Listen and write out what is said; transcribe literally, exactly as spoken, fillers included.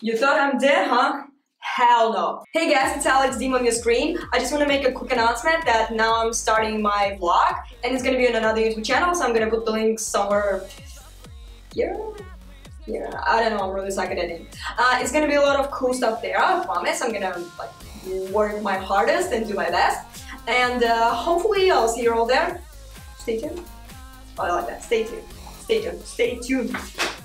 You thought I'm dead, huh? Hell no. Hey guys, it's Alex Deem on your screen. I just want to make a quick announcement that now I'm starting my vlog and it's gonna be on another YouTube channel, so I'm gonna put the link somewhere here. Yeah, I don't know, I'm really suck at editing. Uh, it's gonna be a lot of cool stuff there, I promise. I'm gonna like work my hardest and do my best. And uh, hopefully I'll see you all there. Stay tuned. Oh, I like that. Stay tuned. Stay tuned. Stay tuned.